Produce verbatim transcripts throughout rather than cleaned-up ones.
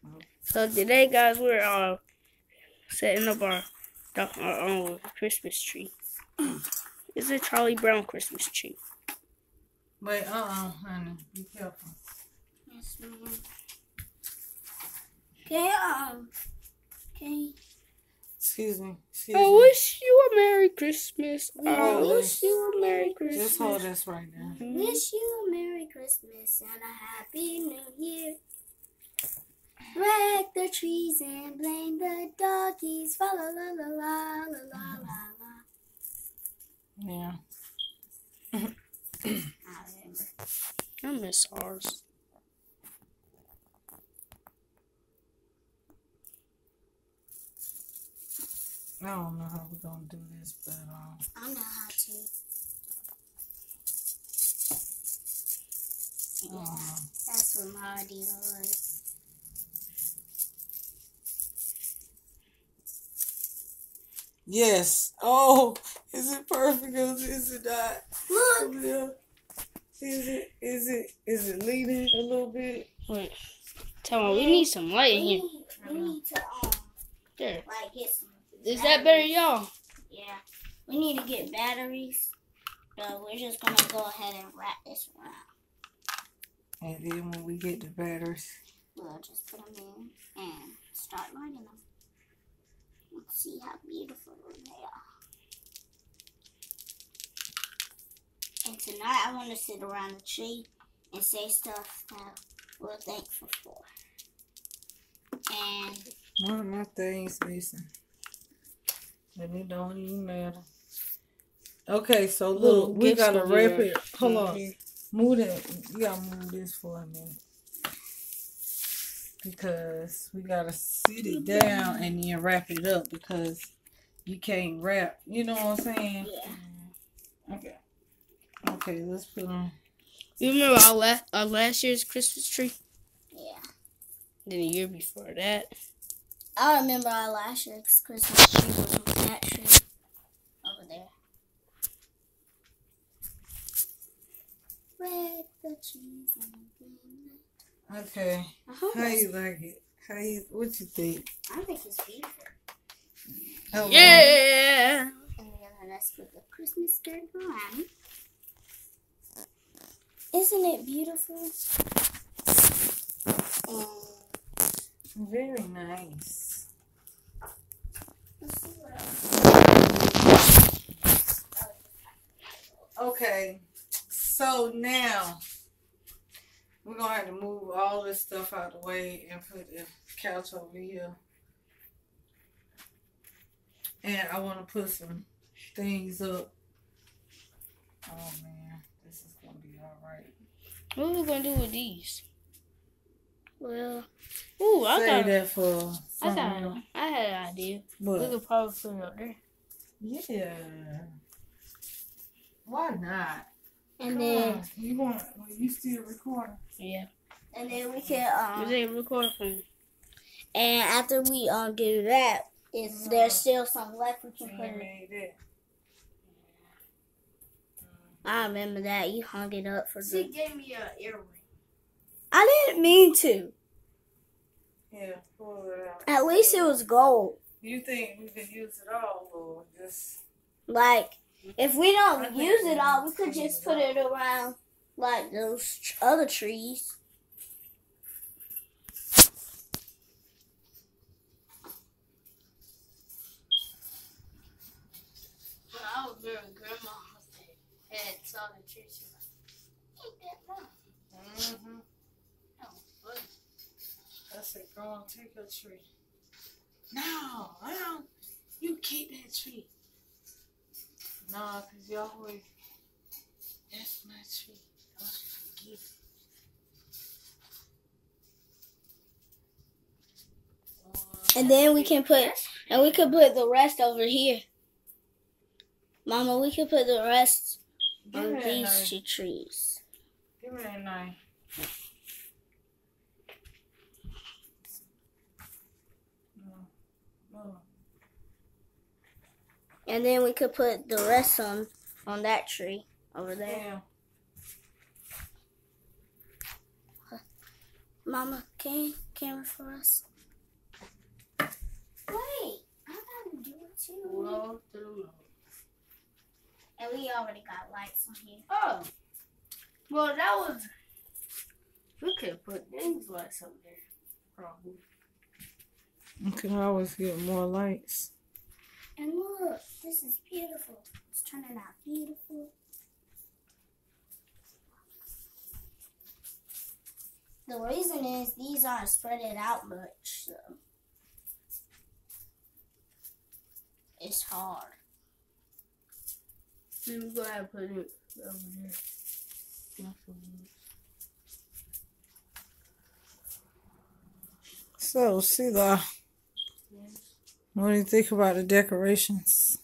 So today, guys, we're uh setting up our our own Christmas tree. It's a Charlie Brown Christmas tree. Wait, uh uh, honey, be careful. Yes, ma'am. Okay, um, okay. Excuse me. Excuse I me. wish you a Merry Christmas. I Hold wish this. you a Merry Christmas. Just hold this right now. Mm-hmm. Wish you a Merry Christmas and a Happy New Year. Wreck the trees and blame the doggies. Fa la la la la la la la. Yeah. I remember. I miss ours. I don't know how we're gonna do this, but um. I know how to. Yeah, uh, that's what my idea was. Yes. Oh, is it perfect or is it not? Look. Yeah. Is it? Is it? Is it leading a little bit? Wait. Tell me, we need some light in We here. need, we need to um, There. like get some. Is that better, y'all? Yeah, we need to get batteries. So we're just gonna go ahead and wrap this around. And then when we get the batteries, We'll just put them in and start lighting them. Let's see how beautiful they are. And tonight I want to sit around the tree and say stuff that we're thankful for. And one of my things missing. And it don't even matter. Okay, so look, Little we gifts gotta over wrap there. it. Hold Right on. here. Move that. We gotta move this for a minute. Because we gotta sit it down and then wrap it up because you can't wrap. You know what I'm saying? yeah. Okay. Okay, let's put on. You remember our last, our last year's Christmas tree? Yeah. Then the year before that. I remember our last year's Christmas tree was on that tree over there. Red the trees and green. Okay. I hope How that's- you like it? How you? What you think? I think it's beautiful. How Yeah. And then let's put the Christmas skirt on. Isn't it beautiful? And Very nice. let's see what else. Okay. So now we're gonna have to move all this stuff out of the way and put the couch over here. And I want to put some things up. Oh man, this is gonna be all right. What are we gonna do with these? Well, ooh, I Say got, that for I something got, else. I had an idea. We What? could probably put it up there. Yeah. Why not? And Come then on. You want? You still recording? Yeah. and then we can Is um it recording for me? and after we um do that, if there's still some left, we can You put ain't it. made that. I remember that you hung it up for She the. gave me an earring. I didn't mean to. Yeah, pull it out. At least it was gold. You think we can use it all, or just? Like if we I don't think use we it all, we need could to just clean put it it around like those tr- other trees. When I was very grandma had saw the tree, she was like, "Ain't that wrong?" Mm-hmm. That was funny. I said, go on, take a tree. No, I don't. You keep that tree. No, because you always, that's my tree. Don't you forget. And then we can put and we could put the rest over here. Mama, we could put the rest Give on me that these knife. two trees. Give me that knife. No, no. And then we could put the rest on on that tree over there. Yeah. Mama, can camera for us? Wait, I gotta do it too. Roll to the road. And we already got lights on here. Oh. Well, that was... We could put things lights up there. Probably. You can always get more lights. And look, this is beautiful. It's turning out beautiful. The reason is these aren't spreaded out much, so it's hard. Then we go ahead and put it over there. So, Sheila, Yes. what do you think about the decorations?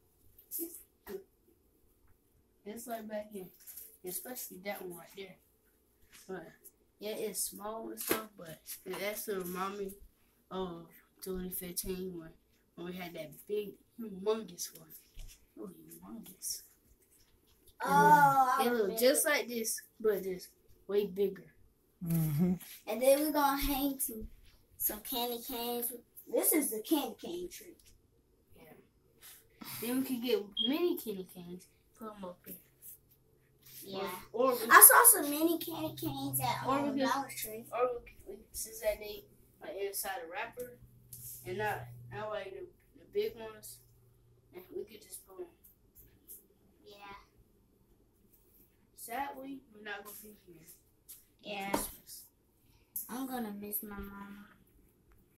It's like back in, especially that one right there. But yeah, it's small and stuff, but it actually remind me of twenty fifteen when, when we had that big, humongous one. It was humongous. Oh, It looked just like this, but just way bigger. Mm-hmm. And then we're gonna hang some some candy canes. This is the candy cane tree. Then we could get mini candy canes, put them up here. Yeah. Or, or we, I saw some mini candy canes at Or um, we could- Dollar Tree. or we, could- we since that they are inside the wrapper, and not not like the, the big ones, and we could just put them. Yeah. Sadly, we're not gonna be here. Yeah. Christmas. I'm gonna miss my mama.